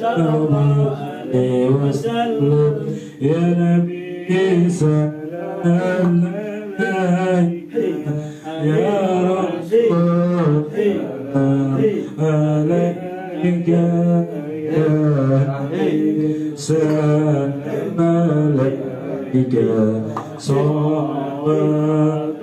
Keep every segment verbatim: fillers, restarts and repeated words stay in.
عليه وسلم يا نبي سلام عليك يا رسول عليك يا سلام عليك صلوات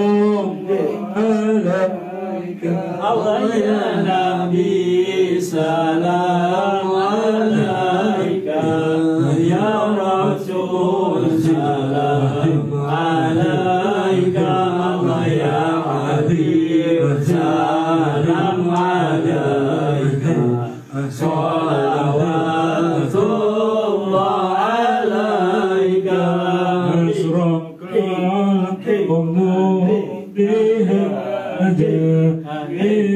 عليك الله يا نبي سلام عليك يا رسول سلام عليك الله يا حبيب سلام عليك صلوات الله عليك أشرق القمر بهداي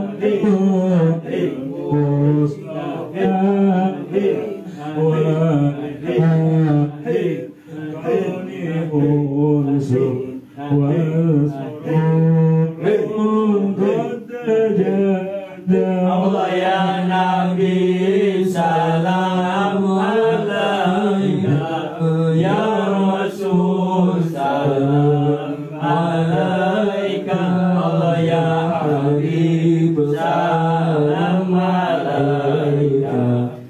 Allah ya Nabi salam alaika ya Rasul salam alaika Allah ya Habib salam alaika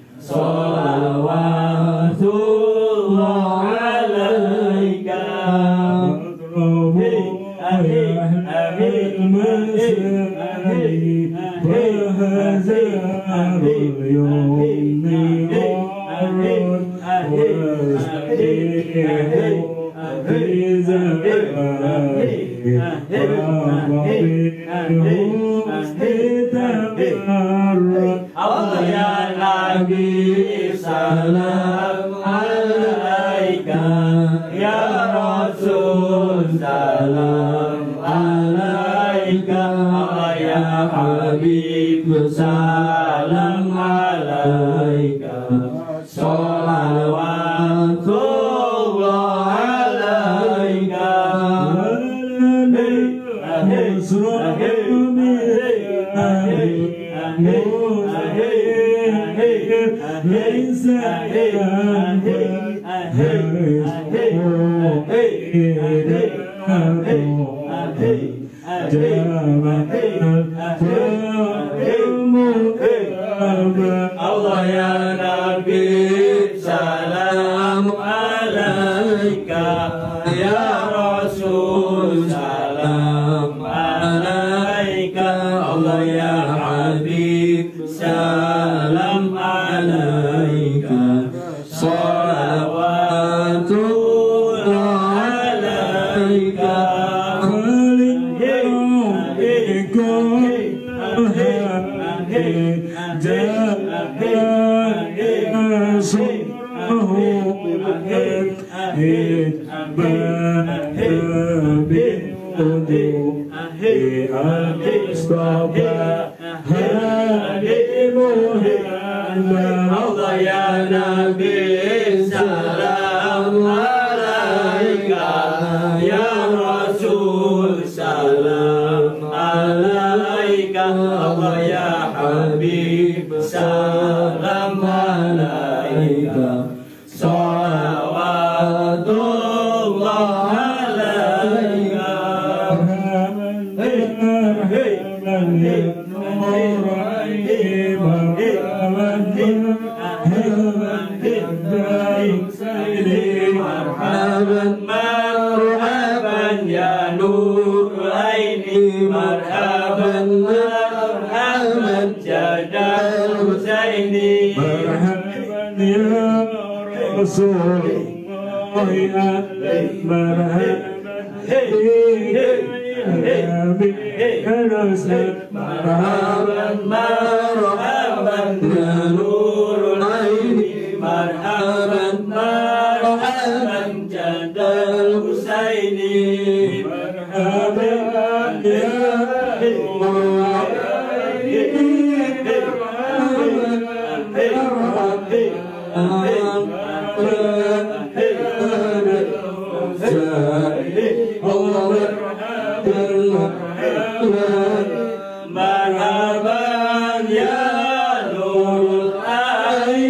salawatullah alaika Allah ya Nabi salam alaika ya Rasul salam alaika Allah ya Habib salam alaika salawatullah alaika ليس Allah ya Nabi salam alaika ya Rasul salam alaika Allah ya Habib salam alaika salawatullah alaika Allah ya Nabi salam alaika ya Rasul salam alaika Allah ya Habib salam alaika salawatullah alaika marhaban marhaban ya nur aini marhaban marhaban jadal husaini marhaban ya Rasulullah marhaban marhaban marhaban ya nur aini marhaban marhaban jadal husaini marhaban ya marhaban ya nur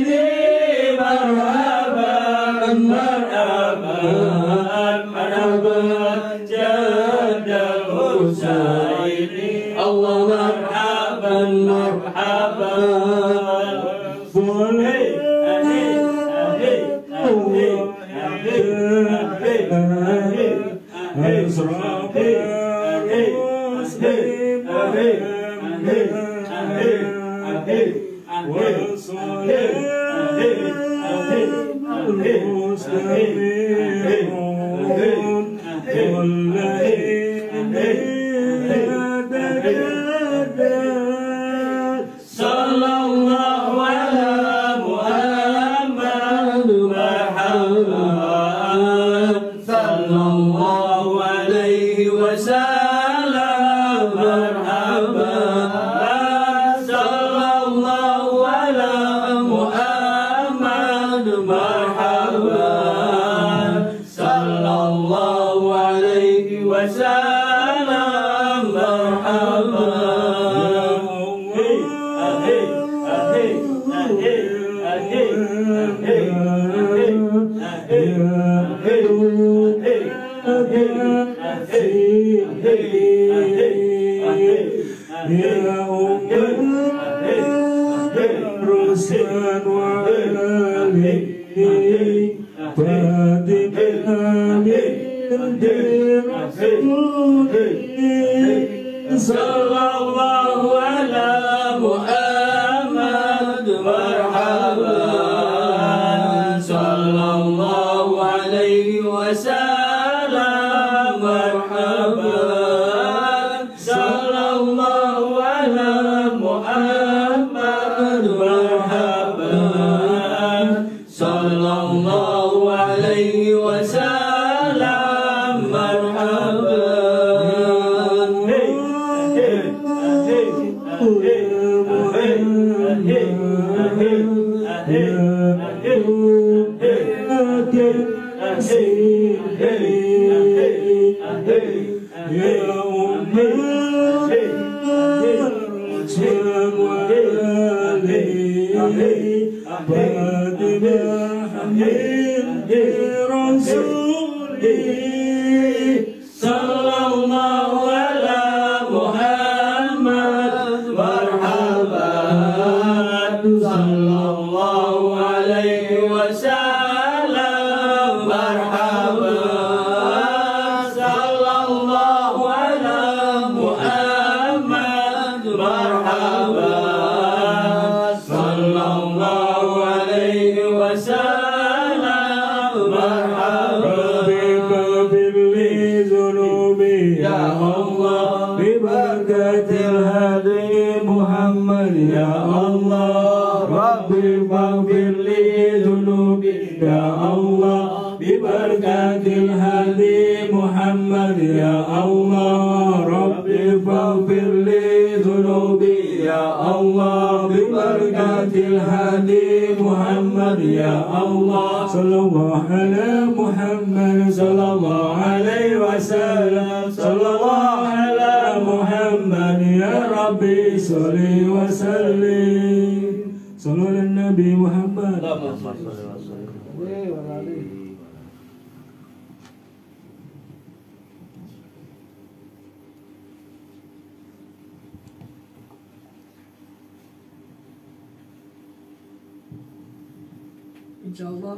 Insya Allah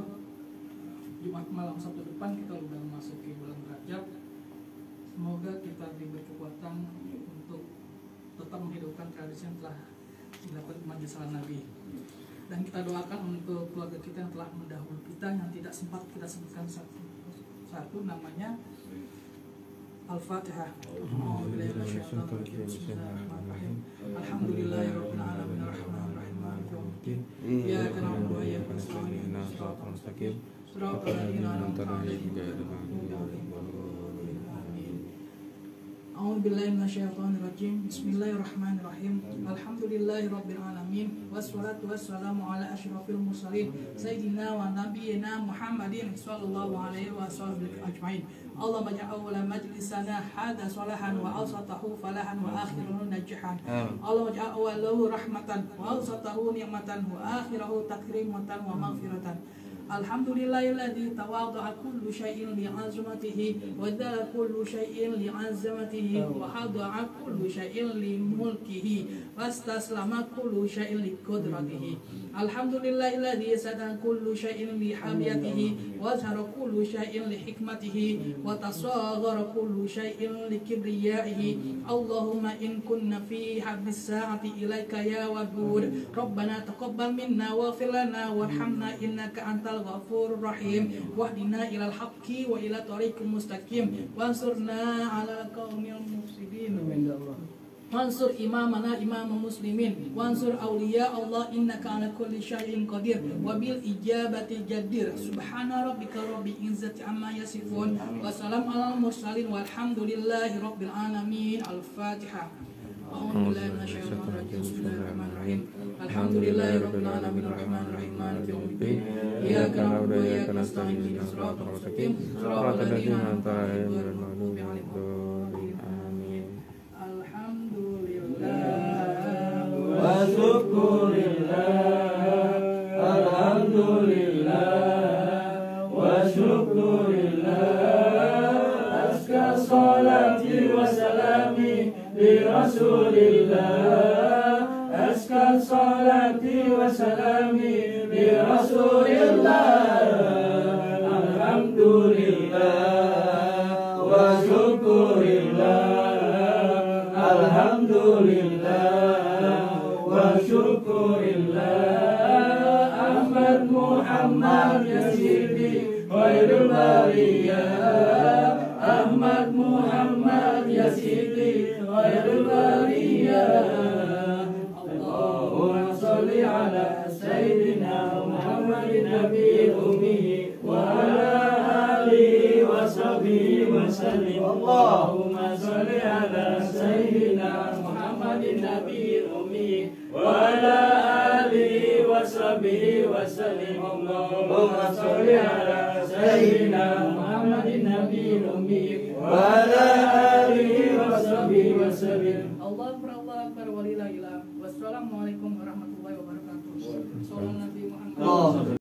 Jumat malam Sabtu depan kita sudah memasuki bulan Rajab. Semoga kita diberi kekuatan untuk tetap menghidupkan tradisi yang telah dilakukan Majelis Salam Nabi. Dan kita doakan untuk keluarga kita yang telah mendahului kita yang tidak sempat kita sebutkan satu, satu namanya Al-Fatihah. Alhamdulillahirabbil alamin arrahmanirrahim maliki yaumiddin. Iyyaka na'budu wa iyyaka nasta'in ihdinas siratal mustaqim siratal ladzina an'amta 'alaihim ghairil maghdubi 'alaihim waladdallin. A'udzu billahi minasyaitonir rajim. Bismillahirrahmanirrahim. Alhamdulillahirabbil alamin wassalatu wassalamu ala asyrafil mursalin sayyidina wa nabiyyina Muhammadin sallallahu alaihi wasallam ajmain. Allahumma ja'al majlisana hadha salahan wa awsatahu falahan wa akhirahu najahan. Allahumma ja'al awwalahu rahmatan wa awsatahu ni'matan wa akhirahu takrimatan wa maghfiratan. Alhamdulillahilladzi tawadda'a kullu syai'in li'azamatihi wa dala kullu syai'in li'azamatihi wa hada'a kullu syai'in li mulkihi wastaslama kullu syai'in li qudratihi. Alhamdulillahilladzi sada kullu syai'in li hamiyatihi wa zahara kullu syai'in li hikmatihi wa tasaghara kullu syai'in li kibriyaihi. Allahumma in kunna fi habis sa'ati ilaika ya wadud Rabbana taqabbal minna waghfir lana warhamna innaka antal ghafurur rahim wahdina ilal haqqi wa ila thoriqil mustaqim wansurna ala qaumil mufsidin. Wansur imamana imam muslimin wansur awliya Allah innaka ala kulli syai'in qadir wa bil ijabati jadir. Subhana rabbika rabbil izzati amma yasifun wa salam alal mursalin walhamdulillahi rabbil alamin. Al-Fatihah. A'udzubillahi minasyaitonir rajim. Bismillahirrahmanirrahim. Alhamdulillahi rabbil alamin arrahmanir rahim maliki yaumiddin. Iyyaka na'budu wa iyyaka nasta'in ihdinas siratal mustaqim siratal ladzina an'amta 'alaihim ghairil maghdubi 'alaihim waladdallin. Amin. Alhamdulillah wa syukurillah. Alhamdulillah wa syukurillah. Aska salati wa salami li Rasulillah. Aska salati wa salami li Rasulillah. Alhamdulillah wa syukurillah. Alhamdulillah wa syukurillah. Ahmad Muhammad ya Sidi khairul bariyah. Ahmad Muhammad ya Sidi khairul bariyah. Allahumma sholli ala sayyidina Muhammadin nabiyil ummi wa ala alihi wa sahbihi wa sallim. Allahumma sholli ala sayyidina Muhammadin nabiyil ummi wa ala alihi wa sahbihi wa sallim. Allahumma sholli ala sayyidina Muhammadin nabiyil ummi wa ala alihi wa sahbihi wa sallim. Allah akbar, Allah akbar, walillahil hamd. Wassalamualaikum warahmatullahi wabarakatuh. Sallallahu Nabi Muhammad.